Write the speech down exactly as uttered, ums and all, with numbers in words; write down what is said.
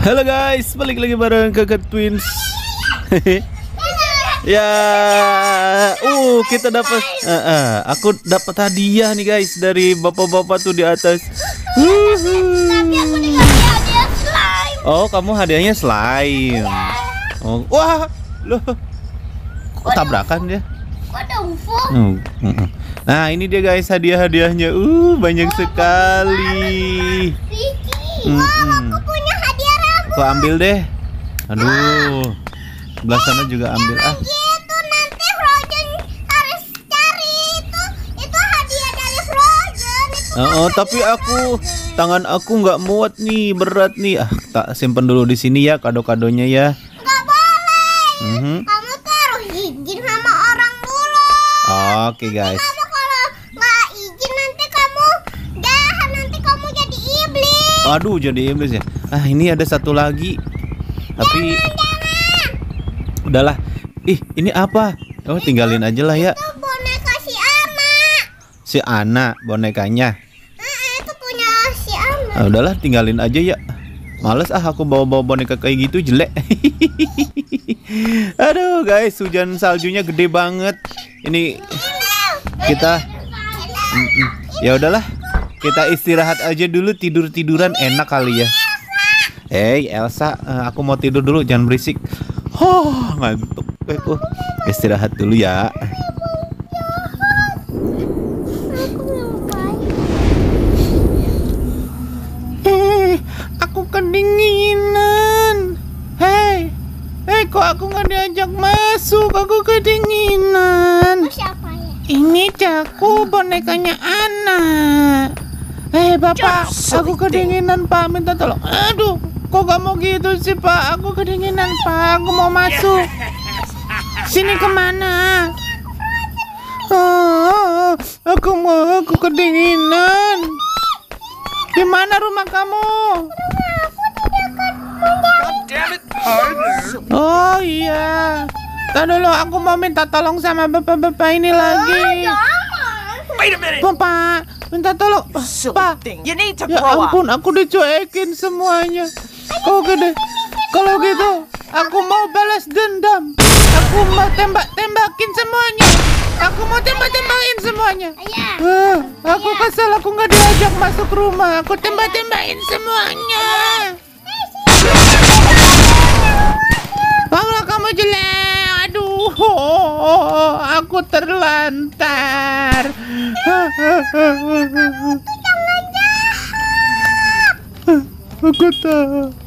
Halo guys, balik lagi bareng Kakak Twins. Ya, uh kita dapat, uh, uh, aku dapat hadiah nih guys dari bapak-bapak tuh di atas. Oh, kamu hadiahnya slime. Oh, wah, loh, kok tabrakan dia? Hmm, hmm. Nah, ini dia guys hadiah-hadiahnya. Uh, banyak sekali. Hmm, hmm. Aku ambil deh. Aduh, sebelah sana juga ambil ah. Gitu nanti Frozen harus cari itu itu hadiah dari Frozen itu. Oh, oh tapi aku tangan aku nggak muat nih, berat nih. Ah, tak simpen dulu di sini ya kado-kadonya ya. Nggak boleh. Mm-hmm. Kamu tuh harus izin sama orang dulu. Oke guys. Kamu kalau nggak izin nanti kamu jahat, nanti kamu jadi iblis. Aduh, jadi iblis ya. Ah, ini ada satu lagi. Tapi Jangan, jangan. udahlah. Ih, ini apa? Oh, tinggalin aja lah ya. Itu boneka si anak. Si Ana bonekanya. Eh, itu punya si anak. Ah, udahlah, tinggalin aja ya. Males ah aku bawa-bawa boneka kayak gitu, jelek. Aduh guys, hujan saljunya gede banget. Ini kita mm -mm. Ya udahlah, kita istirahat aja dulu, tidur-tiduran enak kali ya. Hey Elsa, uh, aku mau tidur dulu, jangan berisik. Oh, ngantuk aku. Istirahat dulu ya. Eh, aku kedinginan. Hei, hei, kok aku nggak diajak masuk? Aku kedinginan. Siapa ya? Ini Caku, bonekanya anak. Hei bapak, aku kedinginan pak, minta tolong. Aduh, kok gak mau gitu sih pak? Aku kedinginan pak, aku mau masuk. Sini kemana? Oh, aku mau, aku kedinginan. Di mana rumah kamu? Oh iya. Tadi dulu aku mau minta tolong sama bapak-bapak ini lagi. Bapak, minta tolong. Pak, You need to ya grow up. ampun, aku dicuekin semuanya. Kalau gitu, kalau gitu, aku mau balas dendam. Aku mau tembak-tembakin semuanya. Aku mau tembak-tembakin semuanya. Ayah. Ah, aku kesel, aku nggak diajak masuk rumah. Aku tembak-tembakin semuanya. Kalau kamu jelek, aduh, aku terlantar. Aku tahu.